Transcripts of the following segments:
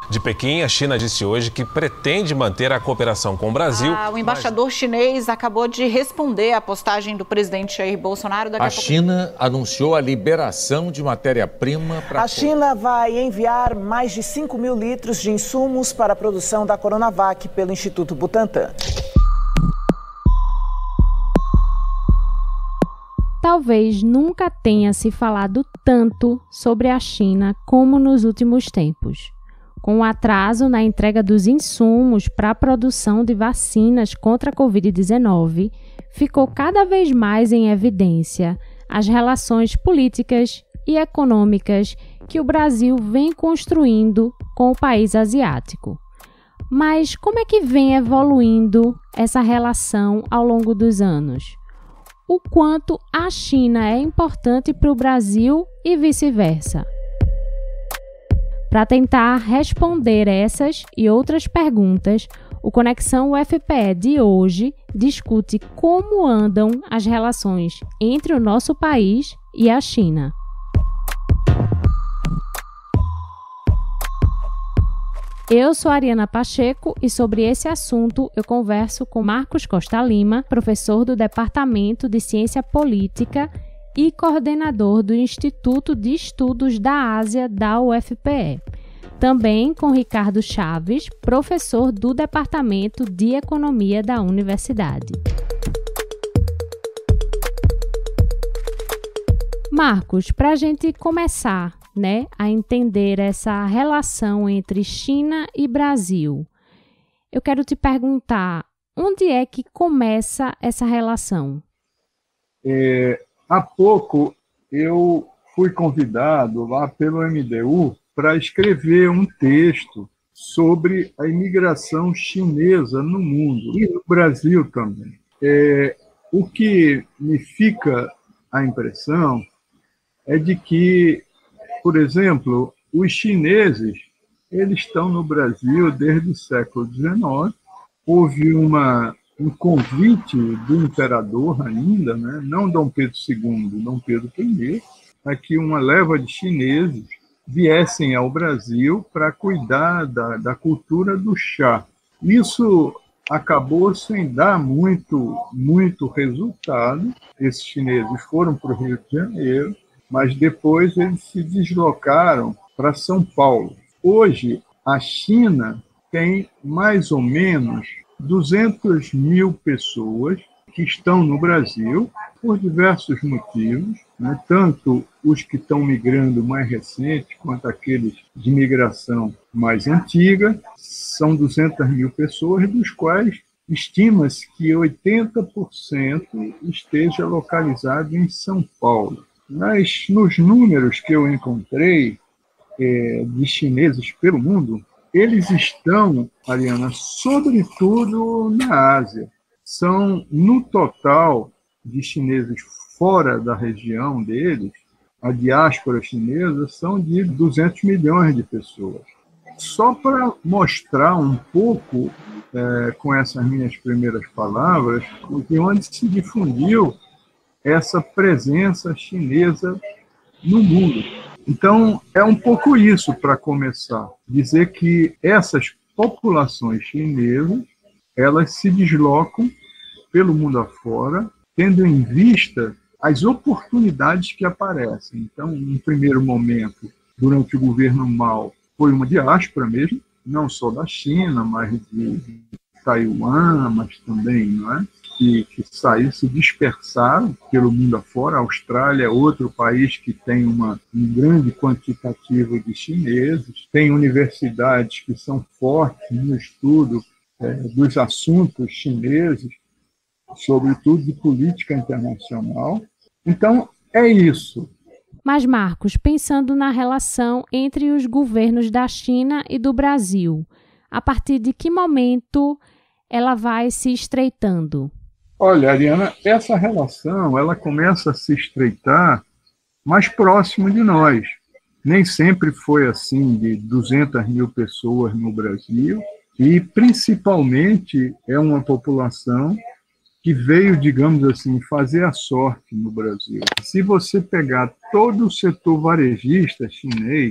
De Pequim, a China disse hoje que pretende manter a cooperação com o Brasil. O embaixador chinês acabou de responder à postagem do presidente Jair Bolsonaro. A China anunciou a liberação de matéria-prima para... A China vai enviar mais de 5 mil litros de insumos para a produção da Coronavac pelo Instituto Butantan. Talvez nunca tenha se falado tanto sobre a China como nos últimos tempos. Com o atraso na entrega dos insumos para a produção de vacinas contra a Covid-19, ficou cada vez mais em evidência as relações políticas e econômicas que o Brasil vem construindo com o país asiático. Mas como é que vem evoluindo essa relação ao longo dos anos? O quanto a China é importante para o Brasil e vice-versa? Para tentar responder essas e outras perguntas, o Conexão UFPE de hoje discute como andam as relações entre o nosso país e a China. Eu sou a Ariana Pacheco e sobre esse assunto eu converso com Marcos Costa Lima, professor do Departamento de Ciência Política e coordenador do Instituto de Estudos da Ásia da UFPE. Também com Ricardo Chaves, professor do Departamento de Economia da Universidade. Marcos, para a gente começar, a entender essa relação entre China e Brasil, eu quero te perguntar, onde é que começa essa relação? Há pouco eu fui convidado lá pelo MDU para escrever um texto sobre a imigração chinesa no mundo e no Brasil também. O que me fica a impressão é de que, por exemplo, os chineses eles estão no Brasil desde o século XIX. Houve um convite do imperador ainda, não Dom Pedro II, Dom Pedro I, para que uma leva de chineses viessem ao Brasil para cuidar da cultura do chá. Isso acabou sem dar muito resultado. Esses chineses foram para o Rio de Janeiro, mas depois eles se deslocaram para São Paulo. Hoje, a China tem mais ou menos 200 mil pessoas que estão no Brasil por diversos motivos, tanto os que estão migrando mais recente quanto aqueles de migração mais antiga. São 200 mil pessoas, dos quais estima-se que 80% esteja localizado em São Paulo. Mas nos números que eu encontrei de chineses pelo mundo, eles estão, Ariana, sobretudo na Ásia. São, no total de chineses fora da região deles, a diáspora chinesa são de 200 milhões de pessoas. Só para mostrar um pouco, com essas minhas primeiras palavras, de onde se difundiu essa presença chinesa no mundo. Então, é um pouco isso para começar. Dizer que essas populações chinesas, elas se deslocam pelo mundo afora, tendo em vista as oportunidades que aparecem. Então, em primeiro momento, durante o governo Mao, foi uma diáspora mesmo, não só da China, mas de Taiwan, mas também, que se dispersaram pelo mundo afora. A Austrália é outro país que tem um grande quantitativo de chineses, tem universidades que são fortes no estudo dos assuntos chineses, sobretudo de política internacional. Então, é isso. Mas, Marcos, pensando na relação entre os governos da China e do Brasil, a partir de que momento ela vai se estreitando? Olha, Ariana, essa relação ela começa a se estreitar mais próximo de nós. Nem sempre foi assim, de 200 mil pessoas no Brasil, e principalmente é uma população que veio, digamos assim, fazer a sorte no Brasil. Se você pegar todo o setor varejista chinês,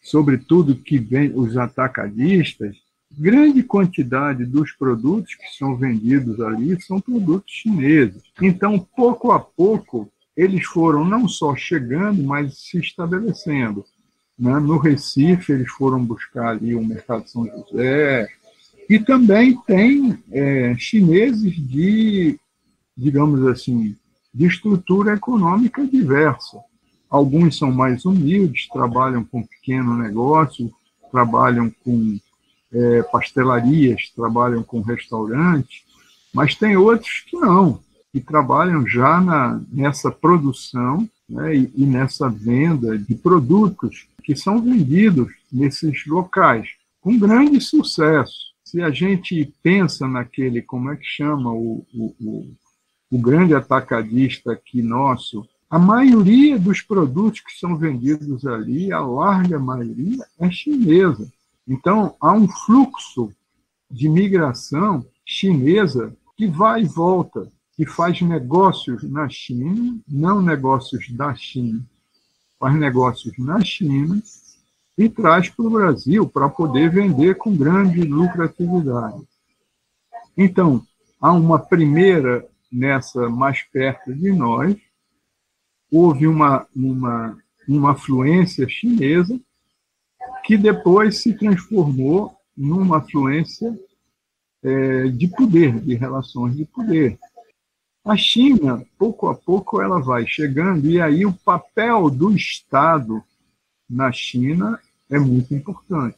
sobretudo que vem os atacadistas, grande quantidade dos produtos que são vendidos ali são produtos chineses. Então, pouco a pouco, eles foram não só chegando, mas se estabelecendo. No Recife, eles foram buscar ali o Mercado São José, e também tem chineses de, digamos assim, de estrutura econômica diversa. Alguns são mais humildes, trabalham com pequeno negócio, trabalham com pastelarias, trabalham com restaurantes, mas tem outros que não, que trabalham já nessa produção, né, e nessa venda de produtos que são vendidos nesses locais, com grande sucesso. Se a gente pensa naquele, como é que chama, o grande atacadista aqui nosso, a maioria dos produtos que são vendidos ali, a larga maioria, é chinesa. Então, há um fluxo de migração chinesa que vai e volta, que faz negócios na China, não negócios da China, faz negócios na China e traz para o Brasil para poder vender com grande lucratividade. Então, há uma primeira, nessa mais perto de nós, houve uma afluência chinesa que depois se transformou numa afluência de poder, de relações de poder. A China, pouco a pouco, ela vai chegando, e aí o papel do Estado na China é muito importante.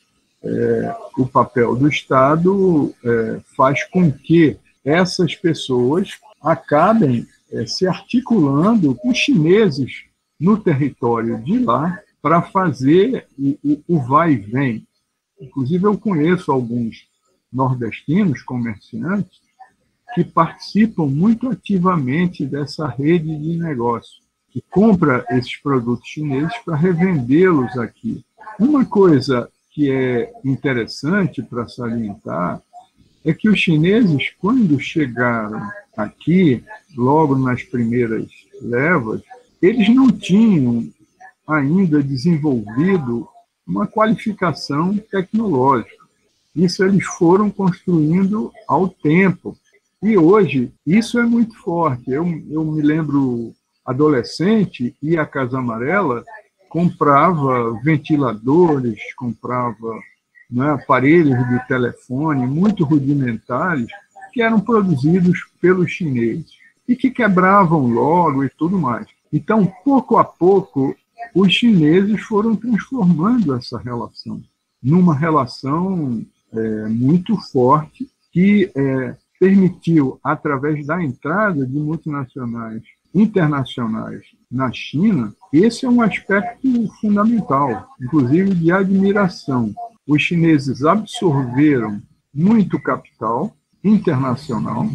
O papel do Estado faz com que essas pessoas acabem se articulando com chineses no território de lá para fazer o vai e vem. Inclusive, eu conheço alguns nordestinos comerciantes que participam muito ativamente dessa rede de negócio, que compra esses produtos chineses para revendê-los aqui. Uma coisa que é interessante para salientar é que os chineses, quando chegaram aqui, logo nas primeiras levas, eles não tinham ainda desenvolvido uma qualificação tecnológica. Isso eles foram construindo ao tempo. E hoje, isso é muito forte. Eu me lembro, adolescente, ia à Casa Amarela, comprava ventiladores, comprava aparelhos de telefone muito rudimentares que eram produzidos pelos chineses e que quebravam logo e tudo mais. Então, pouco a pouco, os chineses foram transformando essa relação numa relação muito forte que permitiu, através da entrada de multinacionais internacionais na China, esse é um aspecto fundamental, inclusive de admiração. Os chineses absorveram muito capital internacional,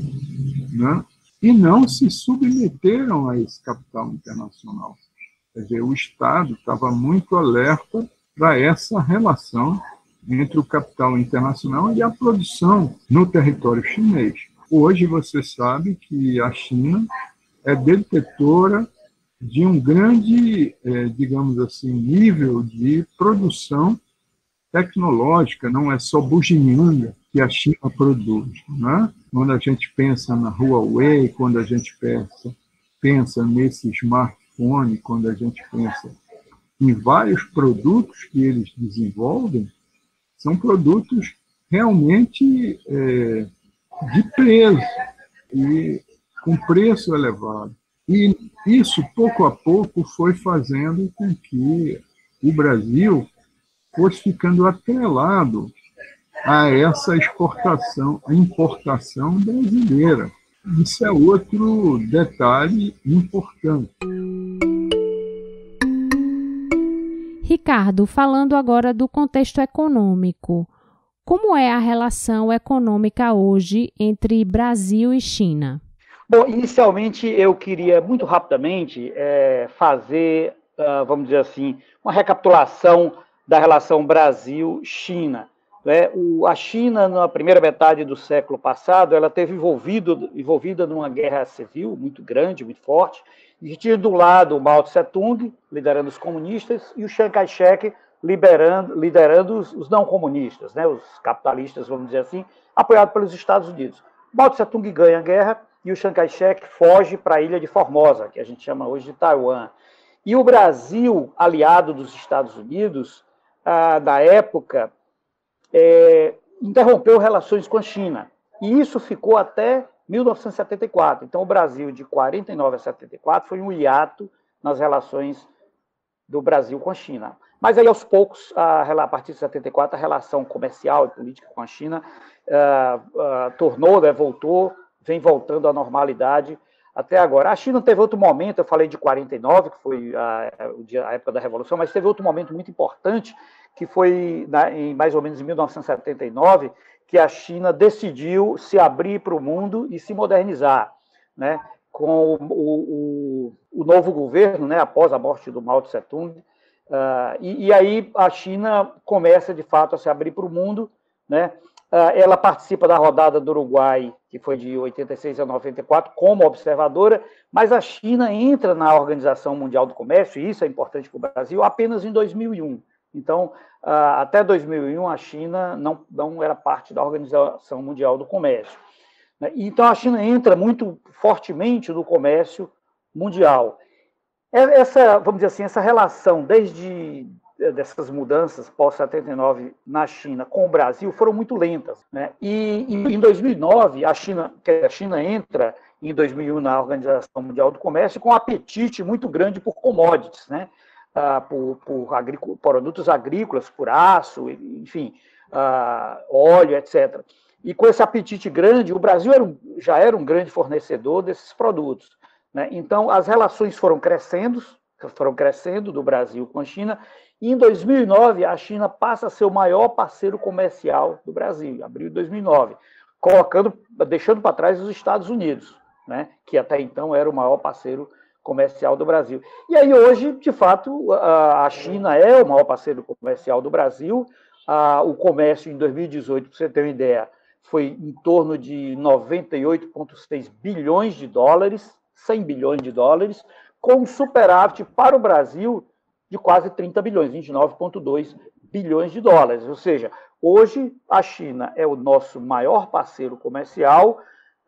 né, e não se submeteram a esse capital internacional. Quer dizer, o Estado estava muito alerta para essa relação entre o capital internacional e a produção no território chinês. Hoje você sabe que a China é detetora de um grande, digamos assim, nível de produção tecnológica, não é só bugiganga que a China produz, né? Quando a gente pensa na Huawei, quando a gente pensa nesse smartphone, quando a gente pensa em vários produtos que eles desenvolvem, são produtos realmente de preço e com preço elevado. E isso, pouco a pouco, foi fazendo com que o Brasil fosse ficando atrelado a essa exportação, a importação brasileira. Isso é outro detalhe importante. Ricardo, falando agora do contexto econômico, como é a relação econômica hoje entre Brasil e China? Bom, inicialmente eu queria muito rapidamente fazer, vamos dizer assim, uma recapitulação da relação Brasil-China. A China, na primeira metade do século passado, ela esteve envolvida numa guerra civil muito grande, muito forte, e tinha do lado o Mao Tse-tung, liderando os comunistas, e o Chiang Kai-shek liderando os não comunistas, né, os capitalistas, vamos dizer assim, apoiado pelos Estados Unidos. Mao Tse-tung ganha a guerra e o Chiang Kai-shek foge para a ilha de Formosa, que a gente chama hoje de Taiwan. E o Brasil, aliado dos Estados Unidos, na época, interrompeu relações com a China. E isso ficou até 1974. Então, o Brasil, de 49 a 74, foi um hiato nas relações do Brasil com a China. Mas aí, aos poucos, a partir de 74, a relação comercial e política com a China vem voltando à normalidade até agora. A China teve outro momento, eu falei de 49, que foi a época da Revolução, mas teve outro momento muito importante, que foi em mais ou menos em 1979, que a China decidiu se abrir para o mundo e se modernizar, né? Com o novo governo, né, após a morte do Mao Tse-tung, e aí a China começa, de fato, a se abrir para o mundo, né? Ela participa da rodada do Uruguai, que foi de 86 a 94, como observadora, mas a China entra na Organização Mundial do Comércio, e isso é importante para o Brasil, apenas em 2001. Então, até 2001, a China não era parte da Organização Mundial do Comércio. Então, a China entra muito fortemente no comércio mundial. Vamos dizer assim, essa relação, desde dessas mudanças pós-79 na China com o Brasil, foram muito lentas, né? E em 2009, a China entra em 2001 na Organização Mundial do Comércio com um apetite muito grande por commodities, né? Por produtos agrícolas, por aço, enfim, óleo, etc. E com esse apetite grande, o Brasil já era um grande fornecedor desses produtos, né? Então, as relações foram crescendo do Brasil com a China, e em 2009, a China passa a ser o maior parceiro comercial do Brasil, abril de 2009, deixando para trás os Estados Unidos, né? Que até então era o maior parceiro comercial do Brasil. E aí, hoje, de fato, a China é o maior parceiro comercial do Brasil. O comércio em 2018, para você ter uma ideia, foi em torno de 98,6 bilhões de dólares, 100 bilhões de dólares, com um superávit para o Brasil de quase 30 bilhões, 29,2 bilhões de dólares. Ou seja, hoje a China é o nosso maior parceiro comercial,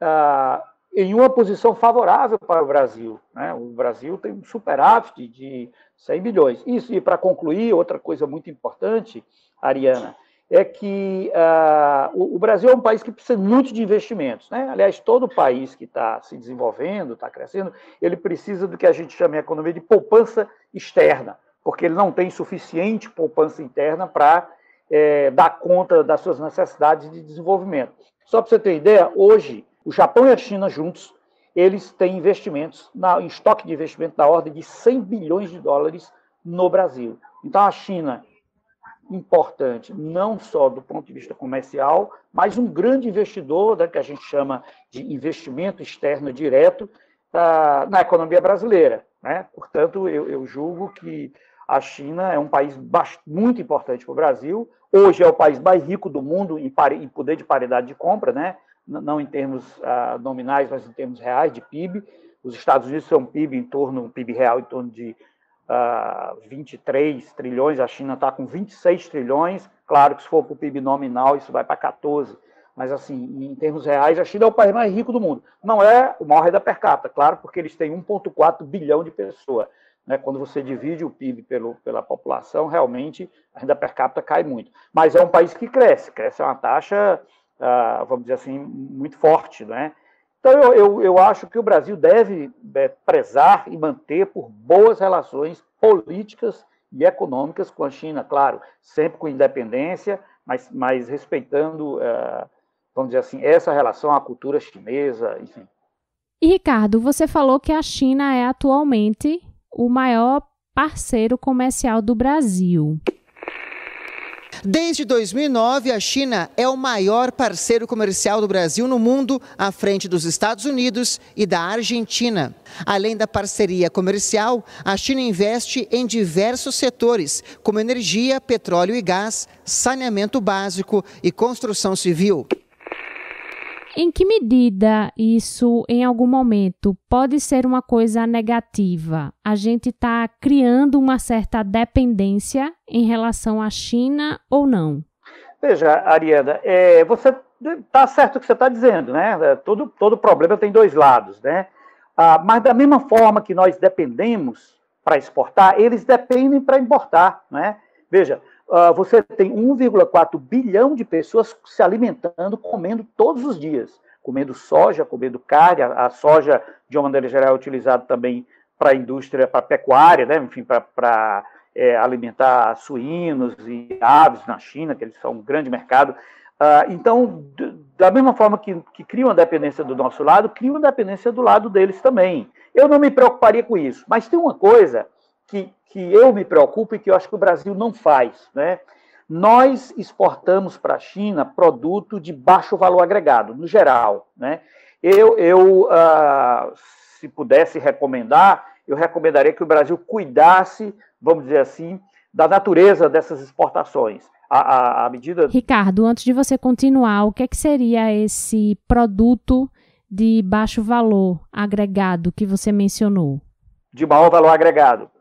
em uma posição favorável para o Brasil, né? O Brasil tem um superávit de 100 bilhões. Isso, e para concluir, outra coisa muito importante, Ariana, é que o Brasil é um país que precisa muito de investimentos, né? Aliás, todo país que está se desenvolvendo, está crescendo, ele precisa do que a gente chama em economia de poupança externa, porque ele não tem suficiente poupança interna para dar conta das suas necessidades de desenvolvimento. Só para você ter ideia, hoje, o Japão e a China juntos, eles têm investimentos, em estoque de investimento da ordem de 100 bilhões de dólares no Brasil. Então, a China, importante, não só do ponto de vista comercial, mas um grande investidor, né, que a gente chama de investimento externo direto na economia brasileira, né? Portanto, eu julgo que a China é um país muito importante para o Brasil. Hoje é o país mais rico do mundo em poder de paridade de compra, né? Não em termos nominais, mas em termos reais de PIB. Os Estados Unidos são um PIB real em torno de 23 trilhões, a China está com 26 trilhões, claro que se for para o PIB nominal isso vai para 14, mas assim, em termos reais, a China é o país mais rico do mundo. Não é o maior renda per capita, claro, porque eles têm 1,4 bilhão de pessoas, né? Quando você divide o PIB pela população, realmente a renda per capita cai muito, mas é um país que cresce a uma taxa, vamos dizer assim, muito forte, né? Então, eu acho que o Brasil deve prezar e manter por boas relações políticas e econômicas com a China, claro, sempre com independência, mas respeitando, vamos dizer assim, essa relação à cultura chinesa, enfim. E, Ricardo, você falou que a China é atualmente o maior parceiro comercial do Brasil. Desde 2009, a China é o maior parceiro comercial do Brasil no mundo, à frente dos Estados Unidos e da Argentina. Além da parceria comercial, a China investe em diversos setores, como energia, petróleo e gás, saneamento básico e construção civil. Em que medida isso, em algum momento, pode ser uma coisa negativa? A gente está criando uma certa dependência em relação à China ou não? Veja, Ariana, você está certo o que você está dizendo, né? Todo problema tem dois lados, né? Mas da mesma forma que nós dependemos para exportar, eles dependem para importar, né? Veja, você tem 1,4 bilhão de pessoas se alimentando, comendo todos os dias, comendo soja, comendo carne. A soja, de uma maneira geral, é utilizada também para a indústria, para a pecuária, né? Enfim, para alimentar suínos e aves na China, que eles são um grande mercado. Então, da mesma forma que cria uma dependência do nosso lado, cria uma dependência do lado deles também. Eu não me preocuparia com isso, mas tem uma coisa que eu me preocupo e que eu acho que o Brasil não faz, né? Nós exportamos para a China produto de baixo valor agregado, no geral, né? Se pudesse recomendar, eu recomendaria que o Brasil cuidasse, vamos dizer assim, da natureza dessas exportações. À medida... Ricardo, antes de você continuar, o que seria esse produto de baixo valor agregado que você mencionou? De maior valor agregado.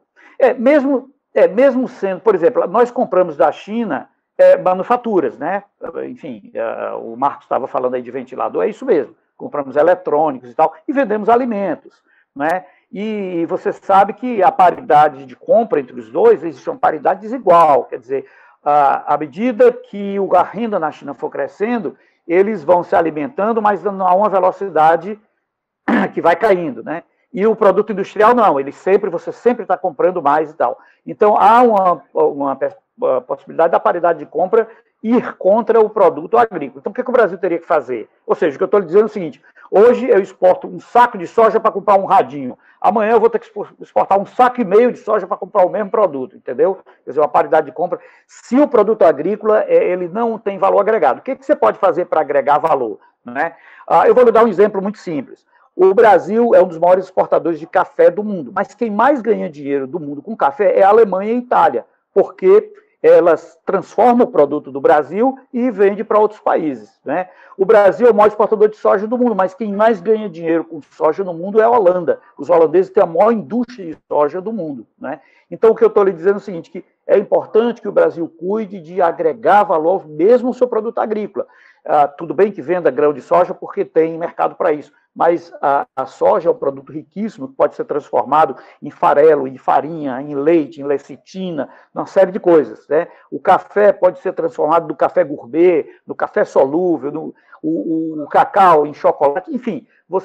Mesmo sendo, por exemplo, nós compramos da China manufaturas, né? Enfim, o Marcos estava falando aí de ventilador, é isso mesmo. Compramos eletrônicos e tal, e vendemos alimentos, né? E você sabe que a paridade de compra entre os dois existe uma paridade desigual, quer dizer, à medida que a renda na China for crescendo, eles vão se alimentando, mas a uma velocidade que vai caindo, né? E o produto industrial não, você sempre está comprando mais e tal. Então, há uma possibilidade da paridade de compra ir contra o produto agrícola. Então, o que o Brasil teria que fazer? Ou seja, o que eu estou lhe dizendo é o seguinte: hoje eu exporto um saco de soja para comprar um radinho. Amanhã eu vou ter que exportar 1,5 saco de soja para comprar o mesmo produto, entendeu? Quer dizer, uma paridade de compra. Se o produto agrícola ele não tem valor agregado, o que você pode fazer para agregar valor, né? Eu vou lhe dar um exemplo muito simples. O Brasil é um dos maiores exportadores de café do mundo, mas quem mais ganha dinheiro do mundo com café é a Alemanha e a Itália, porque elas transformam o produto do Brasil e vendem para outros países, né? O Brasil é o maior exportador de soja do mundo, mas quem mais ganha dinheiro com soja no mundo é a Holanda. Os holandeses têm a maior indústria de soja do mundo, né? Então, o que eu estou lhe dizendo é o seguinte, que é importante que o Brasil cuide de agregar valor mesmo ao seu produto agrícola. Tudo bem que venda grão de soja porque tem mercado para isso, mas a soja é um produto riquíssimo que pode ser transformado em farelo, em farinha, em leite, em lecitina, uma série de coisas, né? O café pode ser transformado do café gourmet, no café solúvel, o cacau em chocolate, enfim,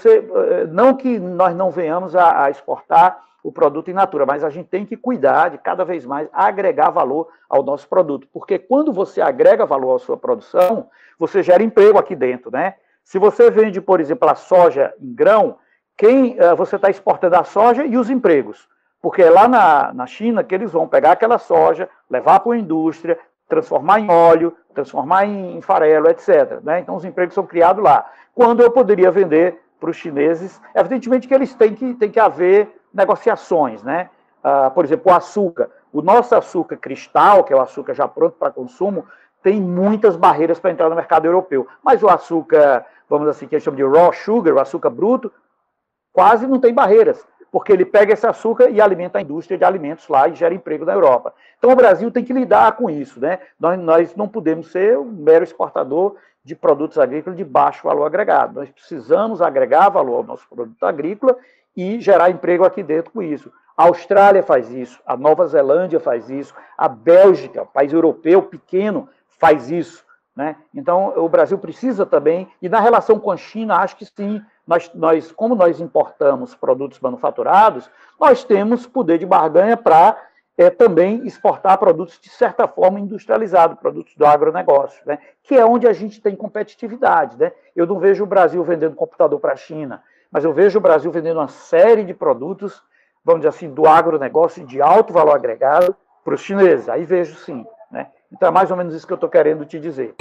não que nós não venhamos a exportar o produto in natura, mas a gente tem que cuidar de cada vez mais agregar valor ao nosso produto, porque quando você agrega valor à sua produção, você gera emprego aqui dentro, né? Se você vende, por exemplo, a soja em grão, você está exportando a soja e os empregos, porque é lá na China que eles vão pegar aquela soja, levar para a indústria, transformar em óleo, transformar em farelo, etc., né? Então os empregos são criados lá. Quando eu poderia vender para os chineses, evidentemente que eles têm que haver negociações, né? Por exemplo, o açúcar. O nosso açúcar cristal, que é o açúcar já pronto para consumo, tem muitas barreiras para entrar no mercado europeu. Mas o açúcar, vamos assim, que a gente chama de raw sugar, o açúcar bruto, quase não tem barreiras, porque ele pega esse açúcar e alimenta a indústria de alimentos lá e gera emprego na Europa. Então o Brasil tem que lidar com isso, né? Nós não podemos ser um mero exportador de produtos agrícolas de baixo valor agregado. Nós precisamos agregar valor ao nosso produto agrícola e gerar emprego aqui dentro com isso. A Austrália faz isso, a Nova Zelândia faz isso, a Bélgica, país europeu pequeno, faz isso, né? Então, o Brasil precisa também, e na relação com a China, acho que sim, como nós importamos produtos manufaturados, nós temos poder de barganha para também exportar produtos, de certa forma, industrializados, produtos do agronegócio, né? Que é onde a gente tem competitividade, né? Eu não vejo o Brasil vendendo computador para a China, mas eu vejo o Brasil vendendo uma série de produtos, vamos dizer assim, do agronegócio de alto valor agregado para os chineses. Aí vejo sim, né? Então é mais ou menos isso que eu estou querendo te dizer.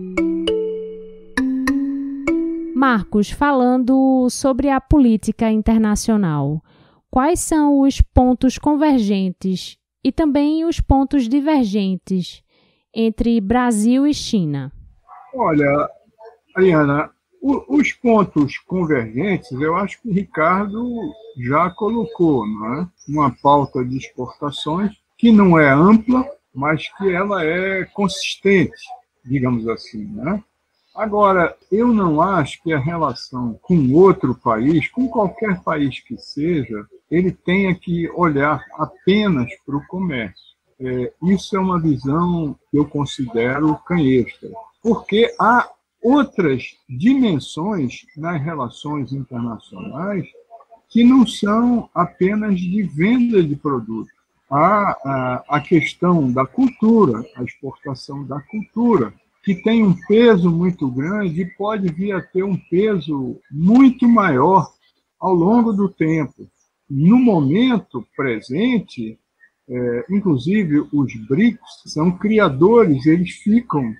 Marcos, falando sobre a política internacional, quais são os pontos convergentes e também os pontos divergentes entre Brasil e China? Olha, Ariana, os pontos convergentes, eu acho que o Ricardo já colocou, não é? Uma pauta de exportações que não é ampla, mas que ela é consistente, digamos assim, né? Agora, eu não acho que a relação com outro país, com qualquer país que seja, ele tenha que olhar apenas para o comércio. Isso é uma visão que eu considero canhestra, porque há outras dimensões nas relações internacionais que não são apenas de venda de produtos. Há a questão da cultura, a exportação da cultura, que tem um peso muito grande e pode vir a ter um peso muito maior ao longo do tempo. No momento presente, inclusive os BRICS são criadores, eles ficam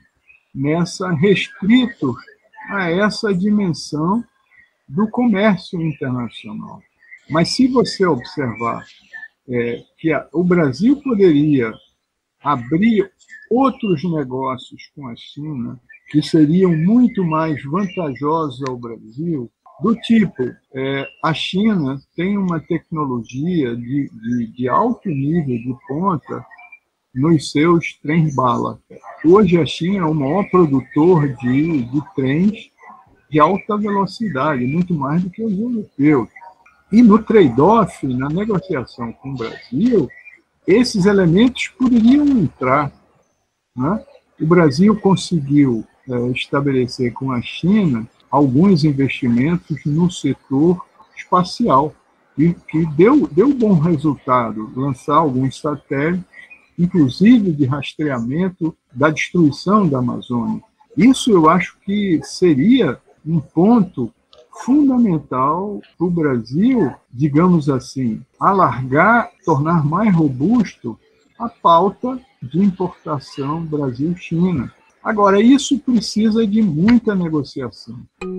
restritos a essa dimensão do comércio internacional. Mas se você observar que o Brasil poderia abrir outros negócios com a China que seriam muito mais vantajosos ao Brasil, do tipo, a China tem uma tecnologia de alto nível de ponta nos seus trens-bala. Hoje a China é o maior produtor de trens de alta velocidade, muito mais do que os europeus. E no trade-off, na negociação com o Brasil, esses elementos poderiam entrar, né? O Brasil conseguiu estabelecer com a China alguns investimentos no setor espacial, que deu bom resultado, lançar alguns satélites, inclusive de rastreamento da destruição da Amazônia. Isso eu acho que seria um ponto fundamental para o Brasil, digamos assim, alargar, tornar mais robusto a pauta de importação Brasil-China. Agora, isso precisa de muita negociação.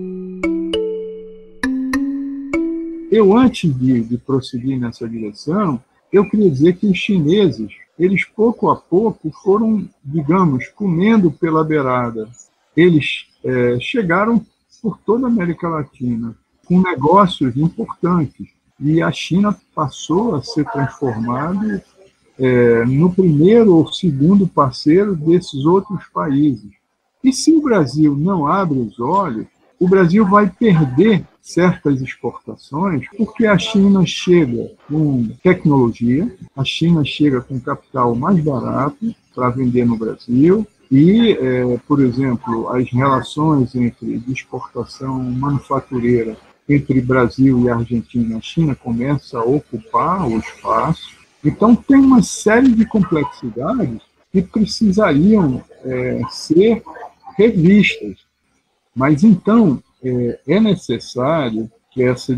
Eu, antes de prosseguir nessa direção, eu queria dizer que os chineses, eles pouco a pouco foram, digamos, comendo pela beirada. Eles chegaram por toda a América Latina, com negócios importantes. E a China passou a ser transformada no primeiro ou segundo parceiro desses outros países. E se o Brasil não abre os olhos, o Brasil vai perder certas exportações, porque a China chega com tecnologia, a China chega com capital mais barato para vender no Brasil, e, por exemplo, as relações de exportação manufatureira entre Brasil e Argentina, a China começa a ocupar o espaço. Então, tem uma série de complexidades que precisariam ser revistas. Mas, então, é necessário que essa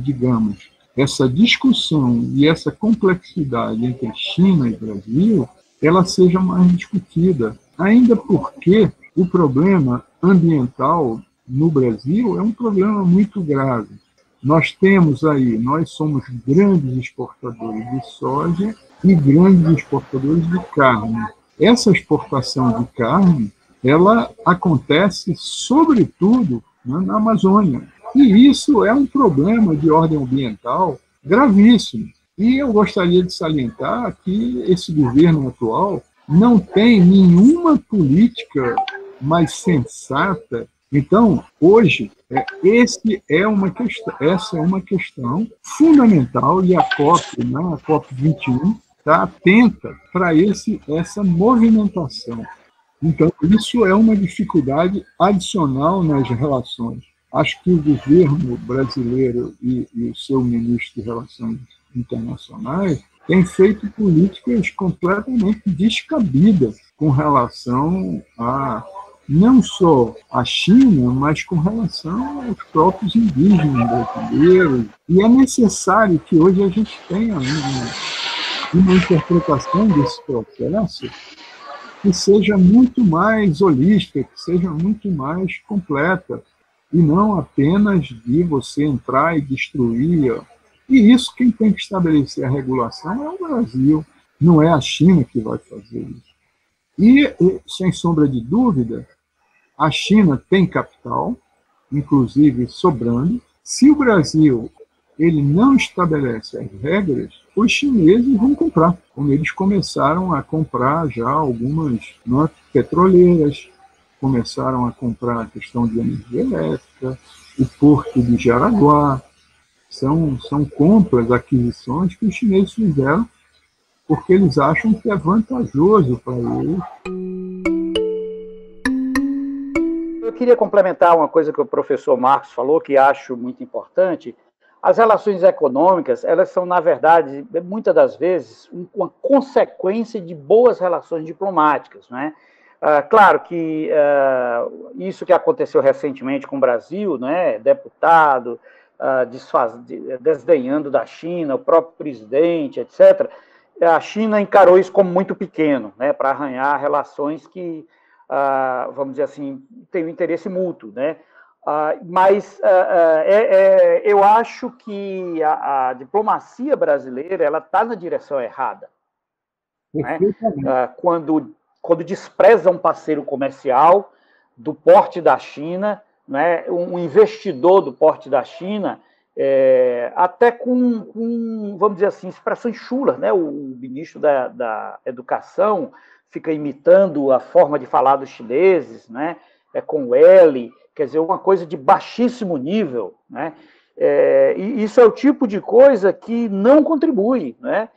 discussão e essa complexidade entre China e Brasil, ela seja mais discutida. Ainda porque o problema ambiental no Brasil é um problema muito grave. Nós somos grandes exportadores de soja e grandes exportadores de carne. Essa exportação de carne, ela acontece sobretudo na Amazônia. E isso é um problema de ordem ambiental gravíssimo. E eu gostaria de salientar que esse governo atual não tem nenhuma política mais sensata. Então, hoje, essa é uma questão fundamental, e a COP21, está atenta para essa movimentação. Então, isso é uma dificuldade adicional nas relações. Acho que o governo brasileiro e o seu ministro de Relações Internacionais têm feito políticas completamente descabidas com relação a não só a China, mas com relação aos próprios indígenas brasileiros. E é necessário que hoje a gente tenha uma interpretação desse processo que seja muito mais holística, que seja muito mais completa, e não apenas de você entrar e destruir. E isso, quem tem que estabelecer a regulação é o Brasil, não é a China que vai fazer isso. E, sem sombra de dúvida, a China tem capital, inclusive sobrando. Se o Brasil ele não estabelece as regras, os chineses vão comprar, como eles começaram a comprar já algumas petroleiras, começaram a comprar a questão de energia elétrica, o porto de Jaraguá. São compras, aquisições que os chineses fizeram porque eles acham que é vantajoso para eles. Eu queria complementar uma coisa que o professor Marcos falou, que acho muito importante. As relações econômicas, elas são, na verdade, muitas das vezes, uma consequência de boas relações diplomáticas, não é? Claro que isso que aconteceu recentemente com o Brasil, não é? Deputado desdenhando da China, o próprio presidente, etc., a China encarou isso como muito pequeno, né, para arranhar relações que, vamos dizer assim, têm um interesse mútuo, né? Mas eu acho que a diplomacia brasileira ela está na direção errada, né? Quando despreza um parceiro comercial do porte da China, né, um investidor do porte da China, até com, vamos dizer assim, expressões chulas, né? O ministro da Educação fica imitando a forma de falar dos chineses, né? Com o L, quer dizer, uma coisa de baixíssimo nível, né? E isso é o tipo de coisa que não contribui, né?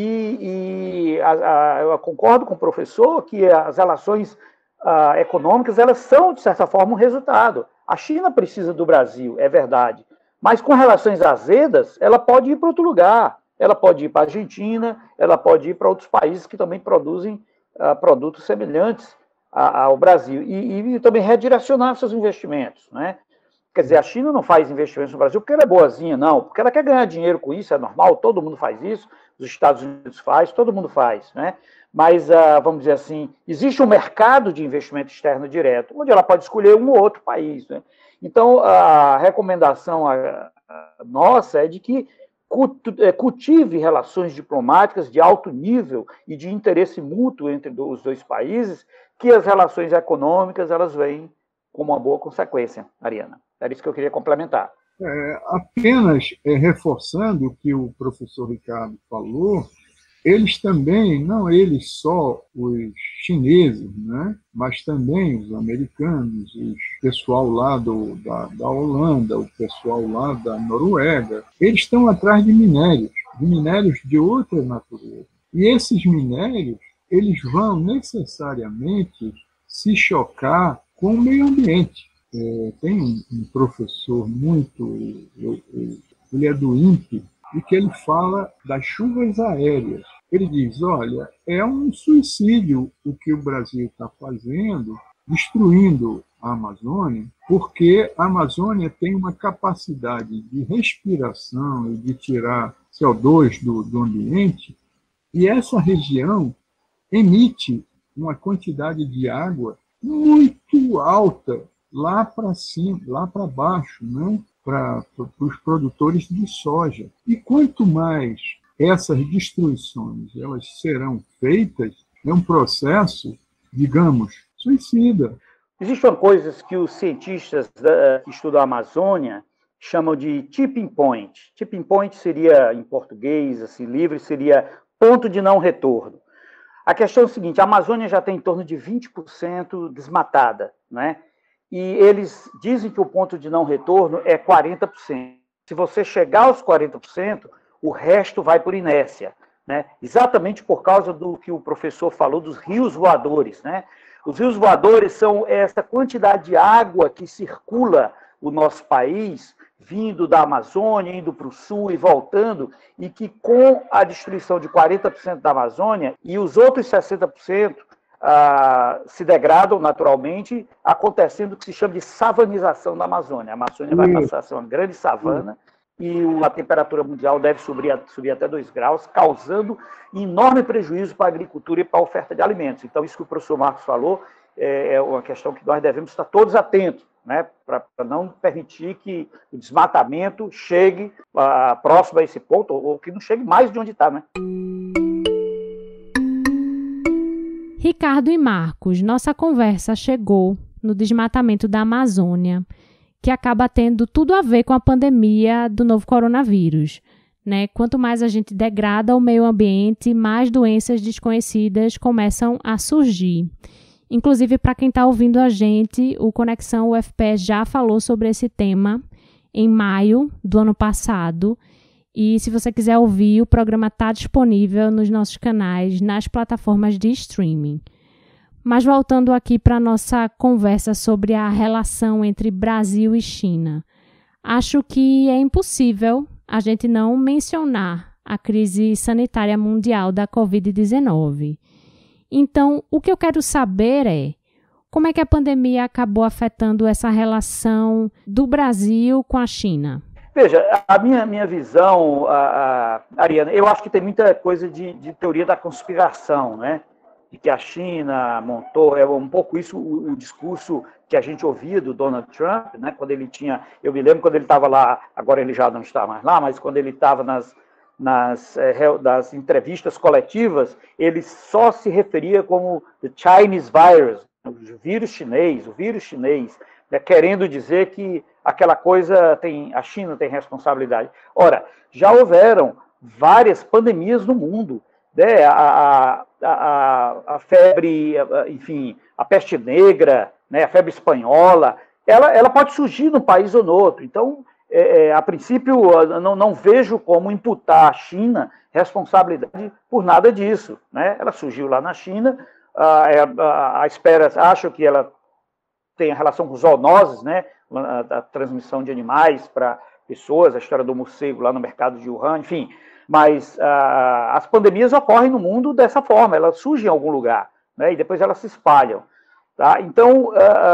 Eu concordo com o professor que as relações econômicas elas são, de certa forma, um resultado. A China precisa do Brasil, é verdade, mas com relações azedas, ela pode ir para outro lugar, ela pode ir para a Argentina, ela pode ir para outros países que também produzem produtos semelhantes ao Brasil, e também redirecionar seus investimentos, né? Quer dizer, a China não faz investimentos no Brasil porque ela é boazinha, não, porque ela quer ganhar dinheiro com isso, é normal, todo mundo faz isso, os Estados Unidos faz, todo mundo faz, né? Mas, vamos dizer assim, existe um mercado de investimento externo direto, onde ela pode escolher um ou outro país, né? Então, a recomendação nossa é de que cultive relações diplomáticas de alto nível e de interesse mútuo entre os dois países, que as relações econômicas elas vêm como uma boa consequência, Ariana. Era isso que eu queria complementar. Apenas reforçando o que o professor Ricardo falou, eles também, não eles só, os chineses, né? Mas também os americanos, o pessoal lá da Holanda, o pessoal lá da Noruega, eles estão atrás de minérios de outra natureza. E esses minérios, eles vão necessariamente se chocar com o meio ambiente. Tem um professor ele é do INPE, e que ele fala das chuvas aéreas. Ele diz, olha, é um suicídio o que o Brasil está fazendo, destruindo a Amazônia, porque a Amazônia tem uma capacidade de respiração e de tirar CO2 do ambiente, e essa região emite uma quantidade de água muito alta lá para cima, lá para baixo, né? Para os produtores de soja. E quanto mais essas destruições elas serão feitas, é um processo, digamos, suicida. Existem coisas que os cientistas que estudam a Amazônia chamam de tipping point. Tipping point seria, em português, assim, livre, seria ponto de não retorno. A questão é o seguinte, a Amazônia já tem em torno de 20% desmatada, né? E eles dizem que o ponto de não retorno é 40%. Se você chegar aos 40%, o resto vai por inércia, né? Exatamente por causa do que o professor falou dos rios voadores, né? Os rios voadores são essa quantidade de água que circula o nosso país, vindo da Amazônia, indo para o sul e voltando, e que com a destruição de 40% da Amazônia e os outros 60%, se degradam naturalmente, acontecendo o que se chama de savanização da Amazônia. A Amazônia vai passar a ser uma grande savana e a temperatura mundial deve subir até 2 graus, causando enorme prejuízo para a agricultura e para a oferta de alimentos. Então, isso que o professor Marcos falou é uma questão que nós devemos estar todos atentos, né, para não permitir que o desmatamento chegue próximo a esse ponto, ou que não chegue mais de onde está, né? Ricardo e Marcos, nossa conversa chegou no desmatamento da Amazônia, que acaba tendo tudo a ver com a pandemia do novo coronavírus, né? Quanto mais a gente degrada o meio ambiente, mais doenças desconhecidas começam a surgir. Inclusive, para quem está ouvindo a gente, o Conexão UFPE já falou sobre esse tema em maio do ano passado. E se você quiser ouvir, o programa está disponível nos nossos canais, nas plataformas de streaming. Mas voltando aqui para a nossa conversa sobre a relação entre Brasil e China, acho que é impossível a gente não mencionar a crise sanitária mundial da Covid-19. Então, o que eu quero saber é como é que a pandemia acabou afetando essa relação do Brasil com a China? Veja, a minha visão, Ariana, eu acho que tem muita coisa de teoria da conspiração, né? De que a China montou, é um pouco isso o discurso que a gente ouvia do Donald Trump, né? Quando ele tinha, eu me lembro quando ele estava lá, agora ele já não está mais lá, mas quando ele estava nas entrevistas coletivas, ele só se referia como the Chinese virus, o vírus chinês, né? Querendo dizer que aquela coisa a China tem responsabilidade. Ora, já houveram várias pandemias no mundo, né? A febre, enfim, a peste negra, né? A febre espanhola, ela pode surgir num país ou no outro. Então, a princípio, não vejo como imputar à China responsabilidade por nada disso, né? Ela surgiu lá na China, acho que ela tem relação com zoonoses, né? A transmissão de animais para pessoas, a história do morcego lá no mercado de Wuhan, enfim. Mas as pandemias ocorrem no mundo dessa forma, elas surgem em algum lugar, né? E depois elas se espalham. Tá? Então,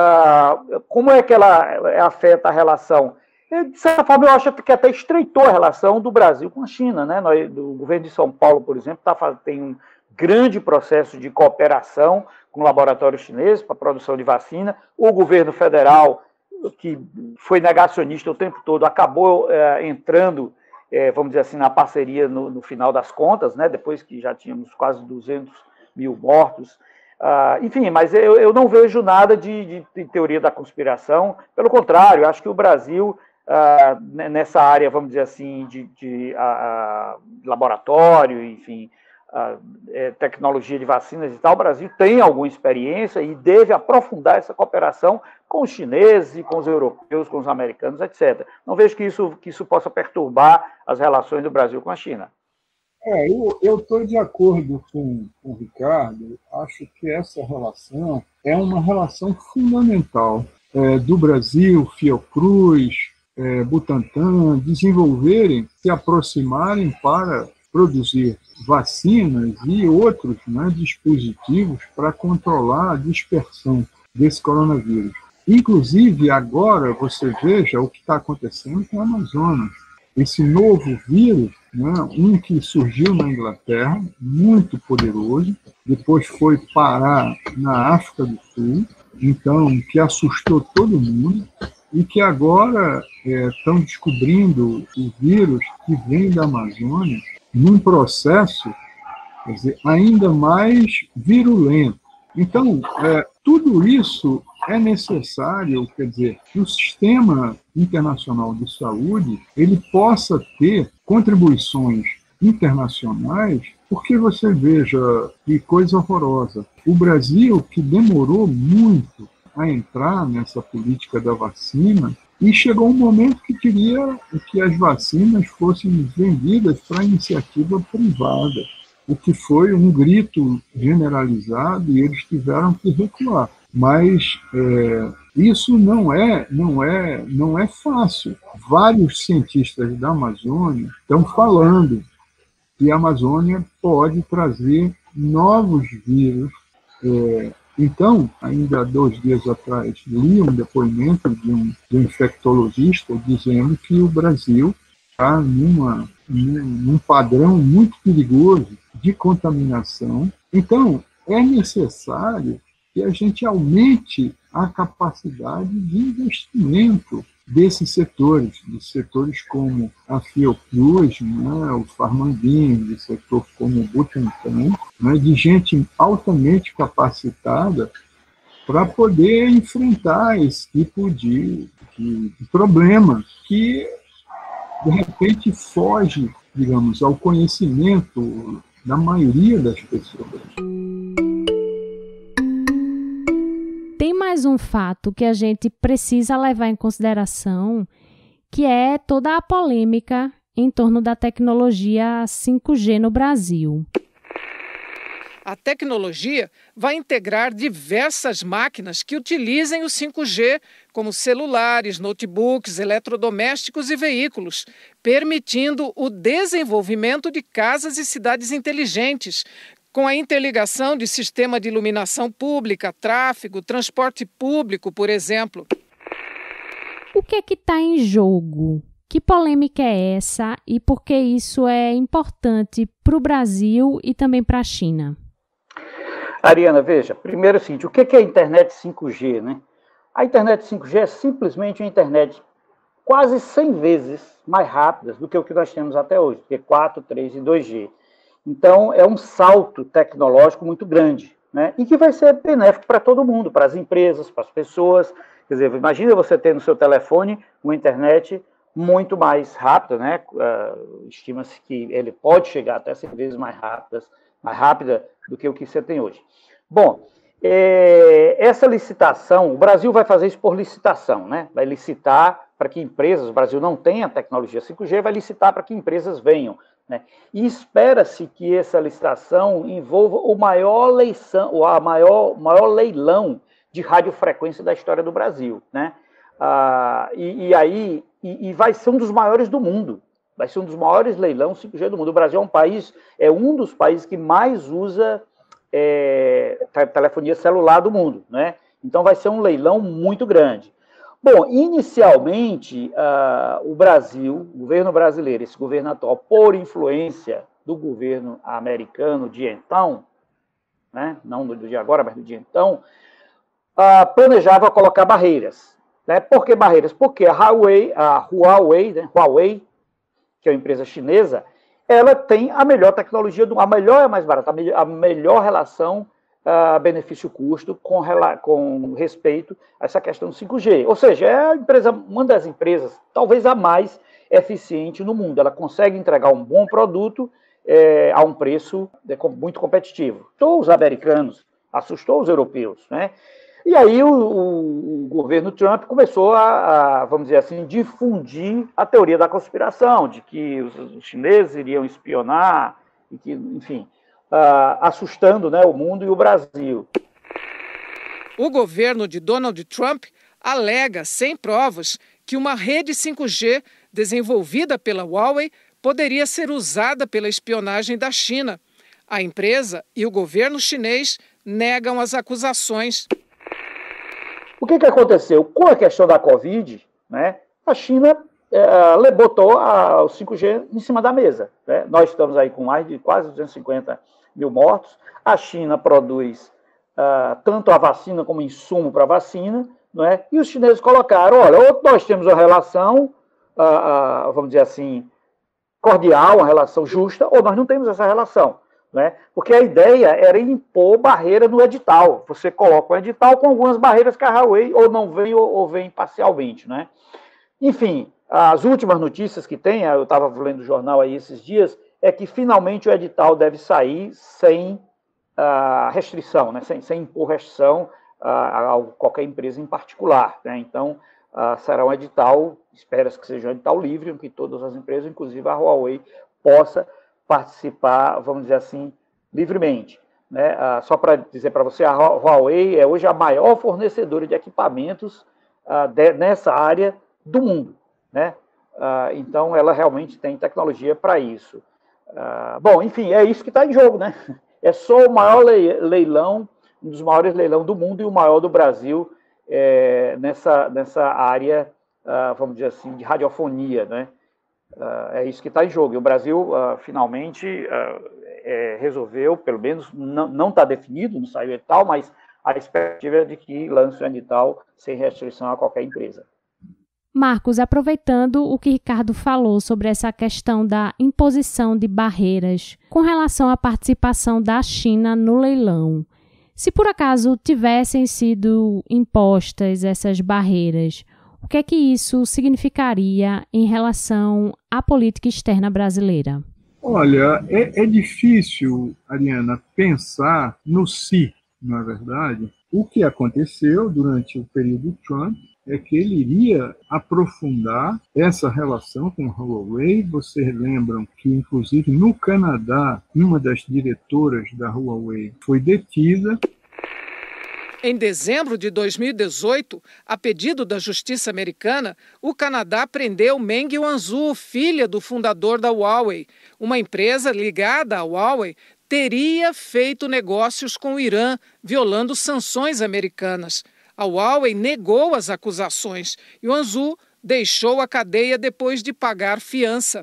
como é que ela afeta a relação? De certa forma, eu acho que até estreitou a relação do Brasil com a China, né? O governo de São Paulo, por exemplo, tem um grande processo de cooperação com laboratórios chineses para a produção de vacina. O governo federal, que foi negacionista o tempo todo, acabou entrando, vamos dizer assim, na parceria no final das contas, né? Depois que já tínhamos quase 200 mil mortos. Enfim, mas eu não vejo nada de teoria da conspiração. Pelo contrário, acho que o Brasil, nessa área, vamos dizer assim, de laboratório, enfim, tecnologia de vacinas e tal, o Brasil tem alguma experiência e deve aprofundar essa cooperação com os chineses e com os europeus, com os americanos, etc. Não vejo que isso possa perturbar as relações do Brasil com a China. Eu estou de acordo com o Ricardo. Acho que essa relação é uma relação fundamental do Brasil, Fiocruz, Butantan, desenvolverem, se aproximarem para produzir vacinas e outros, né, dispositivos para controlar a dispersão desse coronavírus. Inclusive, agora, você veja o que está acontecendo com a Amazônia. Esse novo vírus, né, um que surgiu na Inglaterra, muito poderoso, depois foi parar na África do Sul, então, que assustou todo mundo, e que agora estão descobrindo o vírus que vem da Amazônia num processo, quer dizer, ainda mais virulento. Então, tudo isso é necessário, quer dizer, que o sistema internacional de saúde ele possa ter contribuições internacionais, porque você veja que coisa horrorosa. O Brasil, que demorou muito a entrar nessa política da vacina, e chegou um momento que queria que as vacinas fossem vendidas para iniciativa privada, o que foi um grito generalizado e eles tiveram que recuar. Mas isso não é fácil. Vários cientistas da Amazônia estão falando que a Amazônia pode trazer novos vírus. Então, ainda 2 dias atrás, li um depoimento de um infectologista dizendo que o Brasil está num padrão muito perigoso de contaminação. Então, é necessário que a gente aumente a capacidade de investimento desses setores como a Fiocruz, né, o Farmandin, de setor como o Butantan, né, de gente altamente capacitada para poder enfrentar esse tipo de problema que, de repente, foge, digamos, ao conhecimento da maioria das pessoas. Tem mais um fato que a gente precisa levar em consideração, que é toda a polêmica em torno da tecnologia 5G no Brasil. A tecnologia vai integrar diversas máquinas que utilizem o 5G, como celulares, notebooks, eletrodomésticos e veículos, permitindo o desenvolvimento de casas e cidades inteligentes, com a interligação de sistema de iluminação pública, tráfego, transporte público, por exemplo. O que é que está em jogo? Que polêmica é essa e por que isso é importante para o Brasil e também para a China? Ariana, veja, primeiro é o seguinte, o que é a internet 5G, né? A internet 5G é simplesmente uma internet quase 100 vezes mais rápida do que o que nós temos até hoje, que é 4, 3 e 2G. Então, é um salto tecnológico muito grande, né? E que vai ser benéfico para todo mundo, para as empresas, para as pessoas. Quer dizer, imagina você ter no seu telefone uma internet muito mais rápida, né? Estima-se que ele pode chegar até 100 vezes mais rápida do que o que você tem hoje. Bom, essa licitação, o Brasil vai fazer isso por licitação, né? Vai licitar para que empresas, o Brasil não tem a tecnologia 5G, vai licitar para que empresas venham, né? E espera-se que essa licitação envolva o maior leilão de radiofrequência da história do Brasil, né? E vai ser um dos maiores do mundo. Vai ser um dos maiores leilões 5G do mundo. O Brasil é um dos países que mais usa telefonia celular do mundo, né? Então vai ser um leilão muito grande. Bom, inicialmente, o governo brasileiro, esse governo atual, por influência do governo americano de então, né? Não do de agora, mas do de então, planejava colocar barreiras. Né? Por que barreiras? Porque a Huawei, né? Que é uma empresa chinesa, ela tem a melhor tecnologia, a melhor é mais barata, a melhor relação benefício-custo com respeito a essa questão do 5G. Ou seja, é uma das empresas, talvez a mais eficiente no mundo. Ela consegue entregar um bom produto a um preço muito competitivo. Assustou os americanos, assustou os europeus, né? E aí o governo Trump começou vamos dizer assim, difundir a teoria da conspiração, de que os chineses iriam espionar, e que, enfim, assustando, né, o mundo e o Brasil. O governo de Donald Trump alega, sem provas, que uma rede 5G desenvolvida pela Huawei poderia ser usada pela espionagem da China. A empresa e o governo chinês negam as acusações. O que aconteceu? Com a questão da Covid, né, a China botou o 5G em cima da mesa. Né? Nós estamos aí com mais de quase 250 mil mortos. A China produz tanto a vacina como insumo para a vacina, não é? E os chineses colocaram, olha, ou nós temos uma relação, vamos dizer assim, cordial, uma relação justa, ou nós não temos essa relação. Né? Porque a ideia era impor barreira no edital. Você coloca um edital com algumas barreiras que a Huawei ou não vem ou vem parcialmente. Né? Enfim, as últimas notícias que tem, eu estava lendo o jornal aí esses dias, é que finalmente o edital deve sair sem restrição, né? sem impor restrição a qualquer empresa em particular. Né? Então, será um edital, espera-se que seja um edital livre, em que todas as empresas, inclusive a Huawei, possa participar, vamos dizer assim, livremente. Né? Só para dizer para você, a Huawei é hoje a maior fornecedora de equipamentos nessa área do mundo. Né? Então, ela realmente tem tecnologia para isso. Bom, enfim, é isso que está em jogo. Né? É só o maior leilão, um dos maiores leilões do mundo e o maior do Brasil nessa área, vamos dizer assim, de radiofonia, né? É isso que está em jogo. E o Brasil, finalmente, resolveu, pelo menos, não está definido, não saiu edital, mas a expectativa é de que lance o edital sem restrição a qualquer empresa. Marcos, aproveitando o que Ricardo falou sobre essa questão da imposição de barreiras com relação à participação da China no leilão, se por acaso tivessem sido impostas essas barreiras, o que é que isso significaria em relação à política externa brasileira? Olha, é difícil, Ariana, pensar no si, não é verdade? O que aconteceu durante o período Trump é que ele iria aprofundar essa relação com a Huawei. Vocês lembram que, inclusive, no Canadá, uma das diretoras da Huawei foi detida. Em dezembro de 2018, a pedido da Justiça americana, o Canadá prendeu Meng Wanzhou, filha do fundador da Huawei. Uma empresa ligada à Huawei teria feito negócios com o Irã, violando sanções americanas. A Huawei negou as acusações e Wanzhou deixou a cadeia depois de pagar fiança.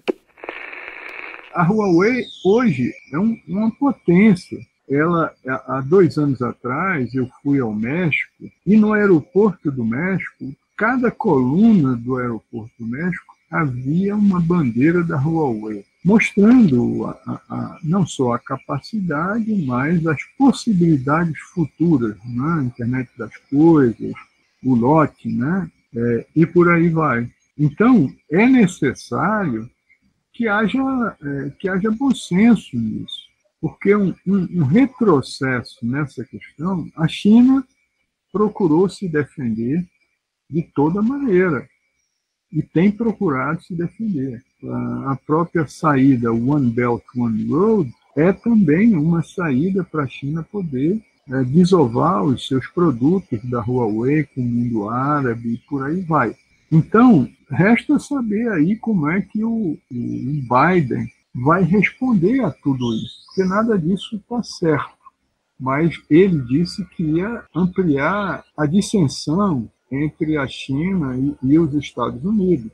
A Huawei hoje é uma potência. Há 2 anos atrás, eu fui ao México e no aeroporto do México, cada coluna do aeroporto do México havia uma bandeira da Huawei, mostrando não só a capacidade, mas as possibilidades futuras, né? Internet das coisas, o lote, né? E por aí vai. Então, é necessário que haja bom senso nisso, porque um retrocesso nessa questão, a China procurou se defender de toda maneira e tem procurado se defender. A própria saída One Belt, One Road é também uma saída para a China poder desovar os seus produtos da Huawei com o mundo árabe e por aí vai. Então, resta saber aí como é que o Biden vai responder a tudo isso, porque nada disso está certo. Mas ele disse que ia ampliar a dissensão entre a China e os Estados Unidos.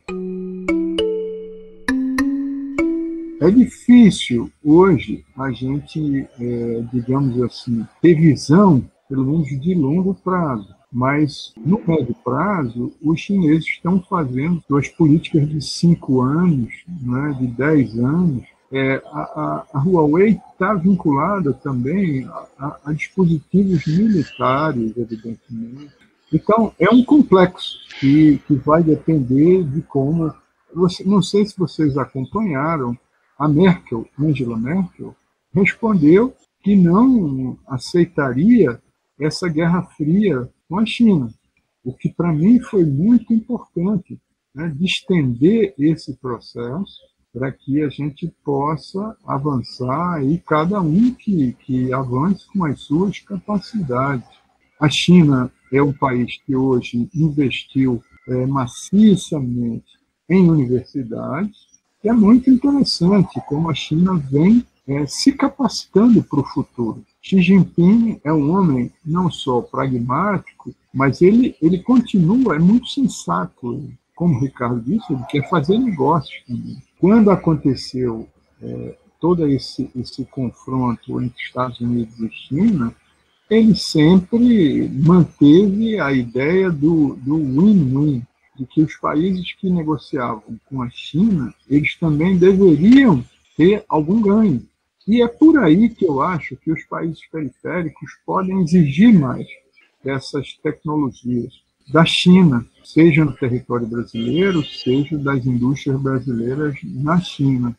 É difícil hoje a gente, digamos assim, ter visão, pelo menos de longo prazo. Mas, no médio prazo, os chineses estão fazendo suas políticas de 5 anos, né, de 10 anos. A Huawei está vinculada também a dispositivos militares, evidentemente. Então, é um complexo que vai depender de como... Não sei se vocês acompanharam, a Merkel, Angela Merkel, respondeu que não aceitaria essa guerra fria com a China, o que para mim foi muito importante, né, de estender esse processo para que a gente possa avançar e cada um que avance com as suas capacidades. A China é um país que hoje investiu maciçamente em universidades, e é muito interessante como a China vem se capacitando para o futuro. Xi Jinping é um homem não só pragmático, mas ele continua, é muito sensato. Como o Ricardo disse, ele quer fazer negócios também. Quando aconteceu todo esse confronto entre Estados Unidos e China, ele sempre manteve a ideia do win-win, de que os países que negociavam com a China, eles também deveriam ter algum ganho. E é por aí que eu acho que os países periféricos podem exigir mais dessas tecnologias da China, seja no território brasileiro, seja das indústrias brasileiras na China.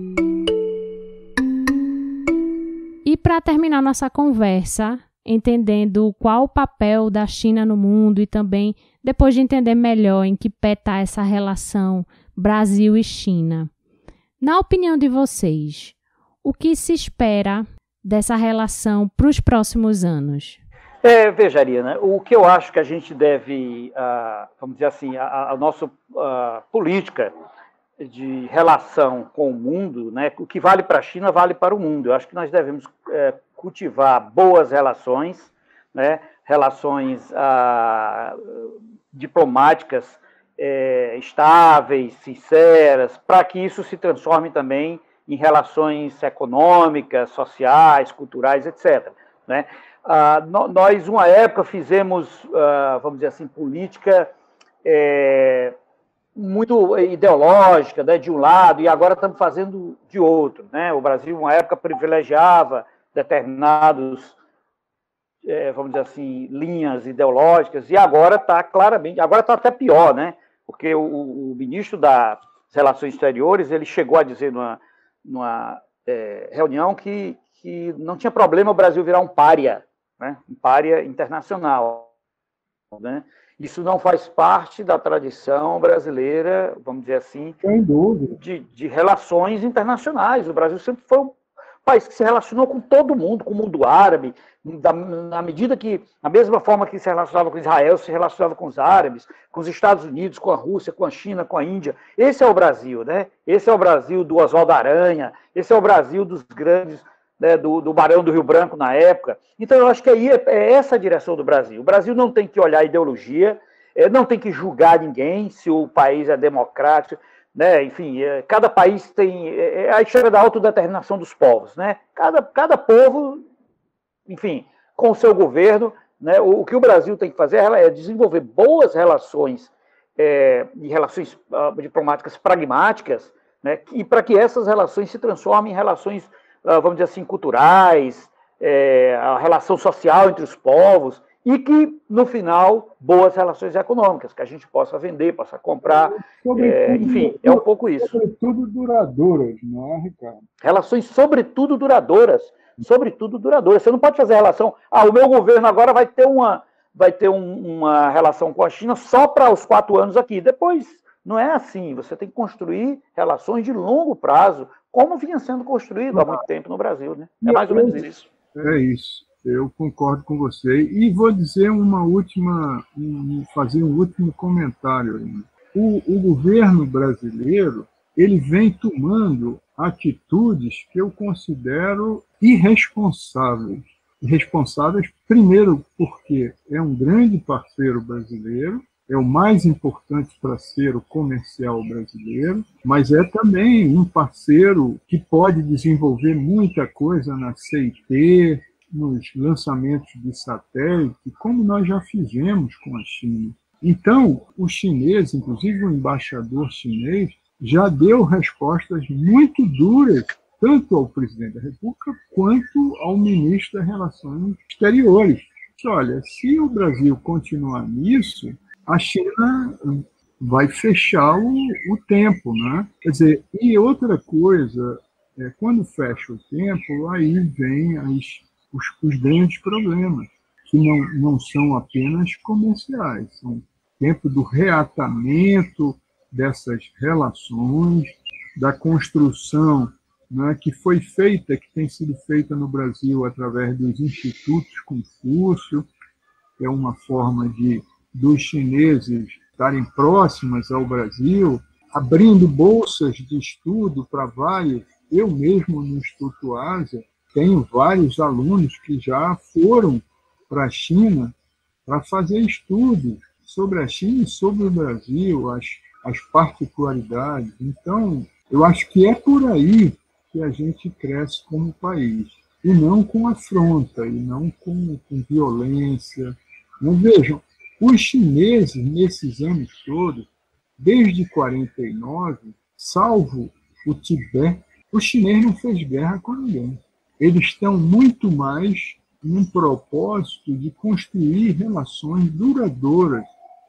E para terminar nossa conversa, entendendo qual o papel da China no mundo e também depois de entender melhor em que pé está essa relação Brasil e China, na opinião de vocês, o que se espera dessa relação para os próximos anos? Veja, Ariana, o que eu acho que a gente deve, vamos dizer assim, a nossa política de relação com o mundo, né, o que vale para a China vale para o mundo. Eu acho que nós devemos cultivar boas relações, né, relações diplomáticas estáveis, sinceras, para que isso se transforme também em relações econômicas, sociais, culturais, etc. Né? Nós, uma época, fizemos, vamos dizer assim, política muito ideológica, né, de um lado, e agora estamos fazendo de outro. Né? O Brasil, uma época, privilegiava determinados, vamos dizer assim, linhas ideológicas, e agora está claramente, agora está até pior, né? Porque o ministro das Relações Exteriores, ele chegou a dizer numa reunião que não tinha problema o Brasil virar um pária, né? Um pária internacional. Né? Isso não faz parte da tradição brasileira, vamos dizer assim, de relações internacionais. O Brasil sempre foi um país que se relacionou com todo mundo, com o mundo árabe, na medida que, da mesma forma que se relacionava com Israel, se relacionava com os árabes, com os Estados Unidos, com a Rússia, com a China, com a Índia. Esse é o Brasil, né? Esse é o Brasil do Oswaldo Aranha, esse é o Brasil dos grandes, né, do Barão do Rio Branco na época. Então, eu acho que aí é essa a direção do Brasil. O Brasil não tem que olhar a ideologia, não tem que julgar ninguém se o país é democrático, né? Enfim, cada país tem a história da autodeterminação dos povos, né? Cada povo, enfim, com o seu governo, né? O que o Brasil tem que fazer é desenvolver boas relações, e relações diplomáticas pragmáticas, né? E para que essas relações se transformem em relações, vamos dizer assim, culturais, a relação social entre os povos, e que, no final, boas relações econômicas, que a gente possa vender, possa comprar, enfim, é um pouco isso. Sobretudo duradouras, não é, Ricardo? Relações sobretudo duradouras, Você não pode fazer relação, o meu governo agora vai ter uma relação com a China só para os 4 anos aqui, depois não é assim, você tem que construir relações de longo prazo, como vinha sendo construído há muito tempo no Brasil, né? É mais ou menos isso. É isso. Eu concordo com você. E vou dizer fazer um último comentário ainda. O governo brasileiro, ele vem tomando atitudes que eu considero irresponsáveis. Irresponsáveis, primeiro, porque é um grande parceiro brasileiro, é o mais importante parceiro comercial brasileiro, mas é também um parceiro que pode desenvolver muita coisa na CIT, nos lançamentos de satélite, como nós já fizemos com a China. Então, os chineses, inclusive o embaixador chinês, já deu respostas muito duras, tanto ao presidente da República quanto ao ministro das Relações Exteriores. Olha, se o Brasil continuar nisso, a China vai fechar o tempo, né? Quer dizer, e outra coisa, quando fecha o tempo, aí vem os grandes problemas, que não são apenas comerciais, são tempo do reatamento dessas relações, da construção, né, que foi feita, que tem sido feita no Brasil através dos institutos Confúcio, que é uma forma dos chineses estarem próximas ao Brasil, abrindo bolsas de estudo para vários. Eu mesmo, no Instituto Ásia, tenho vários alunos que já foram para a China para fazer estudos sobre a China e sobre o Brasil, as particularidades. Então, eu acho que é por aí que a gente cresce como país, e não com afronta, e não com violência. Não vejam, os chineses, nesses anos todos, desde 49, salvo o Tibete, o chinês não fez guerra com ninguém. Eles estão muito mais num propósito de construir relações duradouras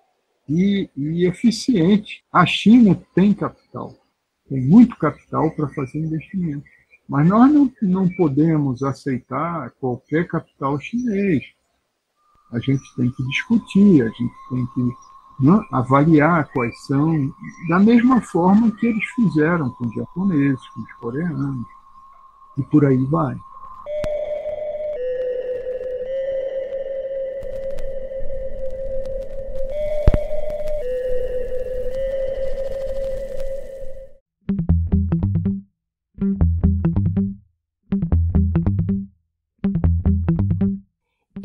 e eficientes. A China tem capital, tem muito capital para fazer investimento, mas nós não podemos aceitar qualquer capital chinês. A gente tem que discutir, a gente tem que avaliar quais são, da mesma forma que eles fizeram com os japoneses, com os coreanos, e por aí vai.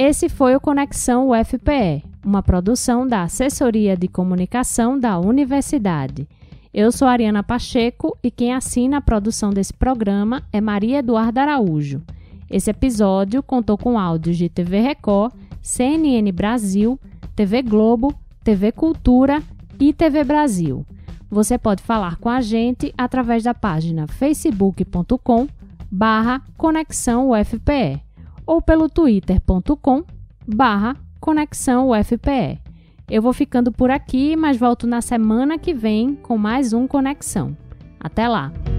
Esse foi o Conexão UFPE, uma produção da Assessoria de Comunicação da Universidade. Eu sou Ariana Pacheco e quem assina a produção desse programa é Maria Eduarda Araújo. Esse episódio contou com áudios de TV Record, CNN Brasil, TV Globo, TV Cultura e TV Brasil. Você pode falar com a gente através da página facebook.com/Conexão UFPE ou pelo twitter.com/Conexão UFPE. Eu vou ficando por aqui, mas volto na semana que vem com mais um Conexão. Até lá!